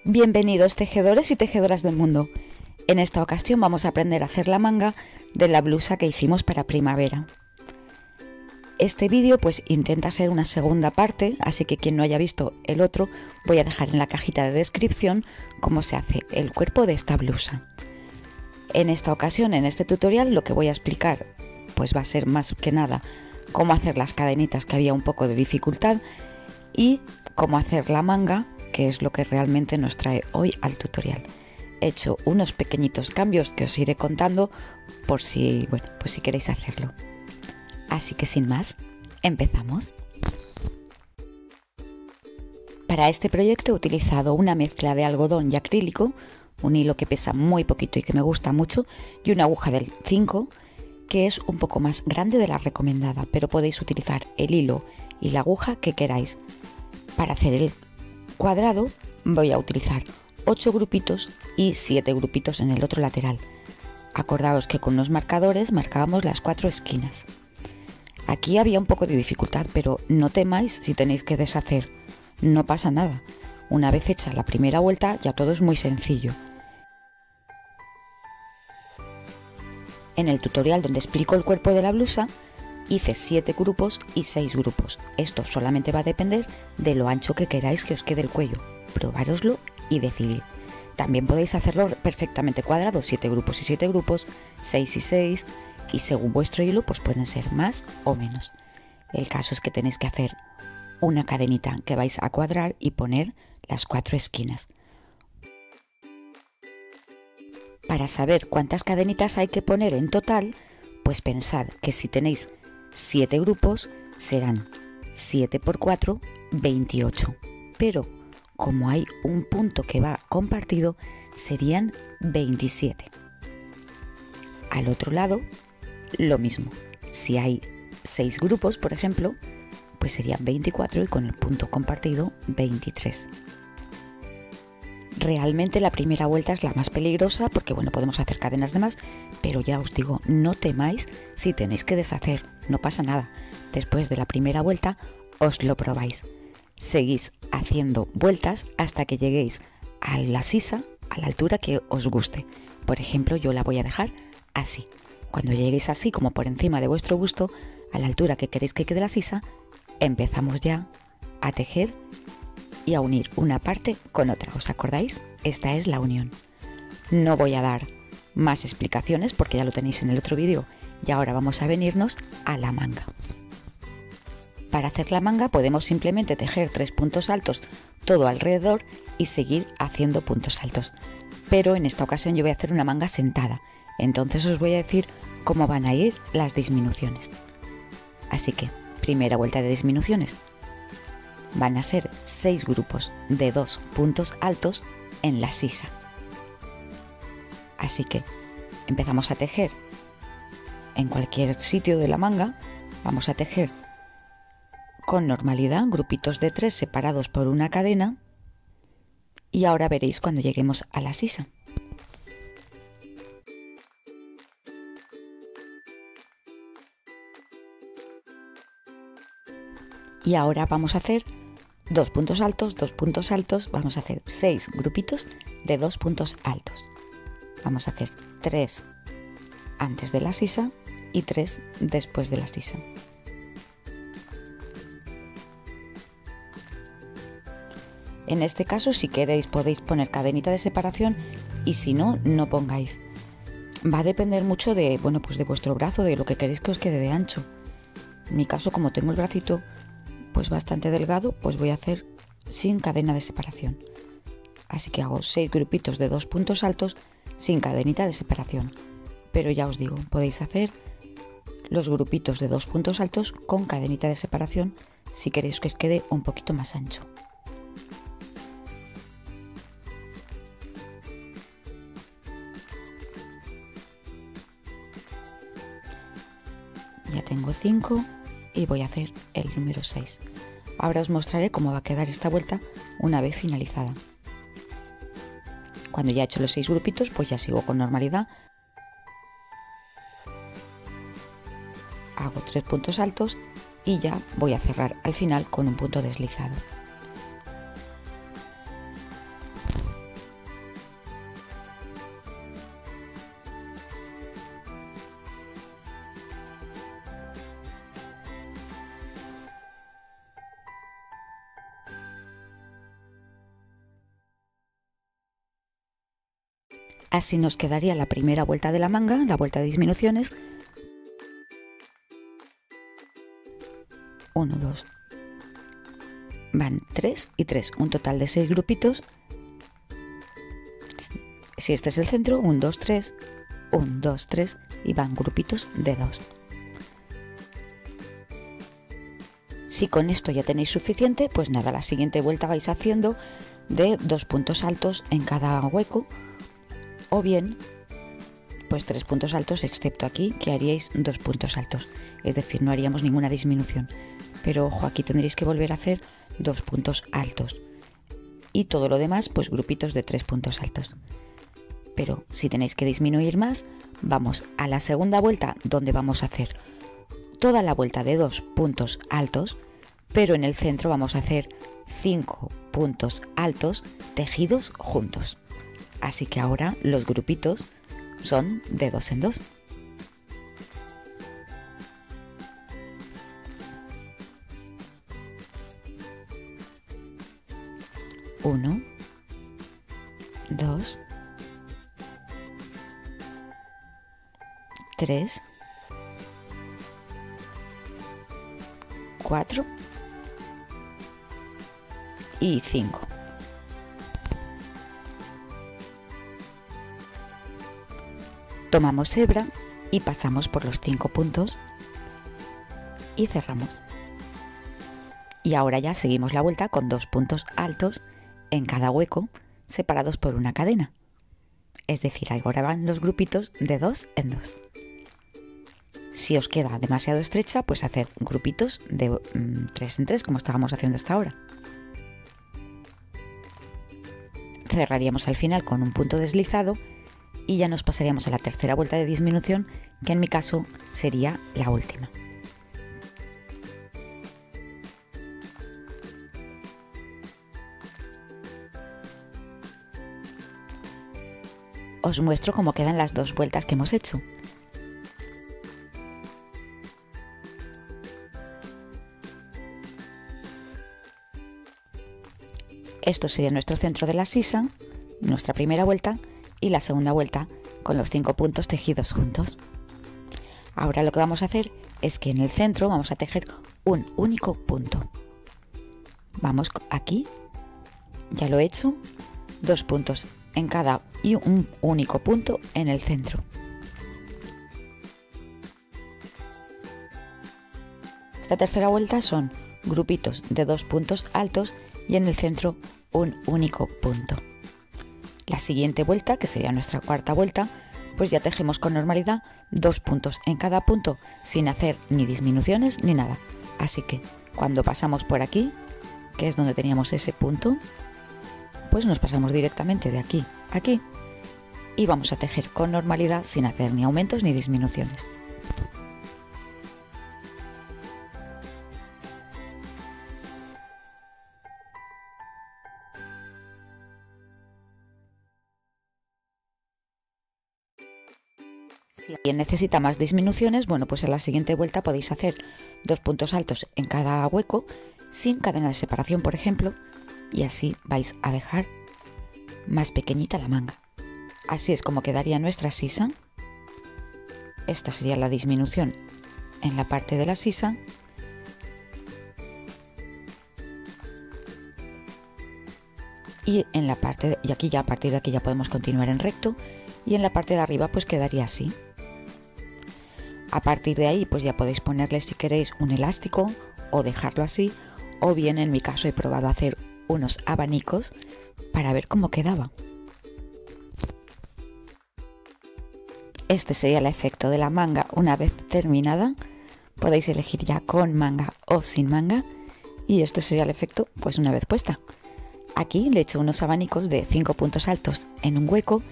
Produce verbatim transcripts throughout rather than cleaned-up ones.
Bienvenidos tejedores y tejedoras del mundo. En esta ocasión vamos a aprender a hacer la manga de la blusa que hicimos para primavera. Este vídeo pues intenta ser una segunda parte, así que quien no haya visto el otro voy a dejar en la cajita de descripción cómo se hace el cuerpo de esta blusa. En esta ocasión, en este tutorial, lo que voy a explicar pues va a ser más que nada cómo hacer las cadenitas, que había un poco de dificultad, y cómo hacer la manga, que es lo que realmente nos trae hoy al tutorial. He hecho unos pequeñitos cambios que os iré contando por si, bueno, pues si queréis hacerlo. Así que sin más, empezamos. Para este proyecto he utilizado una mezcla de algodón y acrílico, un hilo que pesa muy poquito y que me gusta mucho, y una aguja del cinco, que es un poco más grande de la recomendada, pero podéis utilizar el hilo y la aguja que queráis. Para hacer el cuadrado voy a utilizar ocho grupitos y siete grupitos en el otro lateral. Acordaos que con los marcadores marcábamos las cuatro esquinas. Aquí había un poco de dificultad, pero no temáis si tenéis que deshacer, no pasa nada. Una vez hecha la primera vuelta ya todo es muy sencillo. En el tutorial donde explico el cuerpo de la blusa hice siete grupos y seis grupos. Esto solamente va a depender de lo ancho que queráis que os quede el cuello. Probároslo y decidid. También podéis hacerlo perfectamente cuadrado, siete grupos y siete grupos, seis y seis, y según vuestro hilo pues pueden ser más o menos. El caso es que tenéis que hacer una cadenita que vais a cuadrar y poner las cuatro esquinas. Para saber cuántas cadenitas hay que poner en total, pues pensad que si tenéis siete grupos serán siete por cuatro, veintiocho, pero como hay un punto que va compartido serían veintisiete. Al otro lado lo mismo, si hay seis grupos por ejemplo, pues serían veinticuatro y con el punto compartido veintitrés. Realmente la primera vuelta es la más peligrosa porque bueno, podemos hacer cadenas de más, pero ya os digo, no temáis si tenéis que deshacer, no pasa nada. Después de la primera vuelta os lo probáis. Seguís haciendo vueltas hasta que lleguéis a la sisa, a la altura que os guste. Por ejemplo, yo la voy a dejar así. Cuando lleguéis así, como por encima de vuestro busto, a la altura que queréis que quede la sisa, empezamos ya a tejer y a unir una parte con otra. ¿Os acordáis? Esta es la unión. No voy a dar más explicaciones porque ya lo tenéis en el otro vídeo, y ahora vamos a venirnos a la manga. Para hacer la manga podemos simplemente tejer tres puntos altos todo alrededor y seguir haciendo puntos altos, pero en esta ocasión yo voy a hacer una manga sentada, entonces os voy a decir cómo van a ir las disminuciones. Así que, primera vuelta de disminuciones. Van a ser seis grupos de dos puntos altos en la sisa. Así que empezamos a tejer en cualquier sitio de la manga, vamos a tejer con normalidad grupitos de tres separados por una cadena, y ahora veréis cuando lleguemos a la sisa. Y ahora vamos a hacer dos puntos altos, dos puntos altos, vamos a hacer seis grupitos de dos puntos altos. Vamos a hacer tres antes de la sisa y tres después de la sisa. En este caso, si queréis podéis poner cadenita de separación, y si no, no pongáis. Va a depender mucho de, bueno, pues de vuestro brazo, de lo que queréis que os quede de ancho. En mi caso, como tengo el bracito pues bastante delgado, pues voy a hacer sin cadena de separación. Así que hago seis grupitos de dos puntos altos sin cadenita de separación. Pero ya os digo, podéis hacer los grupitos de dos puntos altos con cadenita de separación si queréis que os quede un poquito más ancho. Ya tengo cinco. Y voy a hacer el número seis. Ahora os mostraré cómo va a quedar esta vuelta una vez finalizada. Cuando ya he hecho los seis grupitos, pues ya sigo con normalidad. Hago tres puntos altos y ya voy a cerrar al final con un punto deslizado. Así nos quedaría la primera vuelta de la manga, la vuelta de disminuciones. uno, dos, van tres y tres, un total de seis grupitos. Si este es el centro, uno, dos, tres, uno, dos, tres y van grupitos de dos. Si con esto ya tenéis suficiente, pues nada, la siguiente vuelta vais haciendo de dos puntos altos en cada hueco, o bien pues tres puntos altos, excepto aquí que haríais dos puntos altos, es decir, no haríamos ninguna disminución, pero ojo, aquí tendréis que volver a hacer dos puntos altos y todo lo demás pues grupitos de tres puntos altos. Pero si tenéis que disminuir más, vamos a la segunda vuelta, donde vamos a hacer toda la vuelta de dos puntos altos, pero en el centro vamos a hacer cinco puntos altos tejidos juntos. Así que ahora los grupitos son de dos en dos. Uno, dos, tres, cuatro y cinco. Tomamos hebra y pasamos por los cinco puntos y cerramos. Y ahora ya seguimos la vuelta con dos puntos altos en cada hueco, separados por una cadena. Es decir, ahora van los grupitos de dos en dos. Si os queda demasiado estrecha, pues hacer grupitos de mmm, tres en tres, como estábamos haciendo hasta ahora. Cerraríamos al final con un punto deslizado y ya nos pasaríamos a la tercera vuelta de disminución, que en mi caso sería la última. Os muestro cómo quedan las dos vueltas que hemos hecho. Esto sería nuestro centro de la sisa, nuestra primera vuelta y la segunda vuelta con los cinco puntos tejidos juntos. Ahora lo que vamos a hacer es que en el centro vamos a tejer un único punto. Vamos aquí, ya lo he hecho, dos puntos en cada y un único punto en el centro. Esta tercera vuelta son grupitos de dos puntos altos y en el centro un único punto. La siguiente vuelta, que sería nuestra cuarta vuelta, pues ya tejemos con normalidad dos puntos en cada punto sin hacer ni disminuciones ni nada. Así que cuando pasamos por aquí, que es donde teníamos ese punto, pues nos pasamos directamente de aquí a aquí y vamos a tejer con normalidad sin hacer ni aumentos ni disminuciones. Si alguien necesita más disminuciones, bueno, pues en la siguiente vuelta podéis hacer dos puntos altos en cada hueco sin cadena de separación, por ejemplo, y así vais a dejar más pequeñita la manga. Así es como quedaría nuestra sisa. Esta sería la disminución en la parte de la sisa. Y en la parte de, y aquí ya a partir de aquí ya podemos continuar en recto, y en la parte de arriba pues quedaría así. A partir de ahí pues ya podéis ponerle, si queréis, un elástico o dejarlo así, o bien en mi caso he probado a hacer unos abanicos para ver cómo quedaba. Este sería el efecto de la manga una vez terminada. Podéis elegir ya con manga o sin manga, y este sería el efecto pues una vez puesta. Aquí le he hecho unos abanicos de cinco puntos altos en un hueco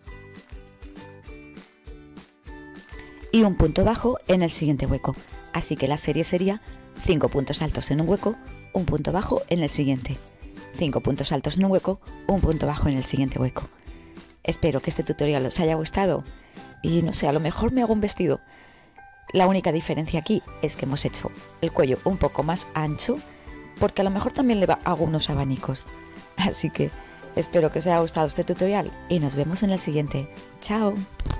y un punto bajo en el siguiente hueco, así que la serie sería cinco puntos altos en un hueco, un punto bajo en el siguiente, cinco puntos altos en un hueco, un punto bajo en el siguiente hueco. Espero que este tutorial os haya gustado y no sé, a lo mejor me hago un vestido. La única diferencia aquí es que hemos hecho el cuello un poco más ancho, porque a lo mejor también le hago unos abanicos, así que Espero que os haya gustado este tutorial y nos vemos en el siguiente. ¡Chao!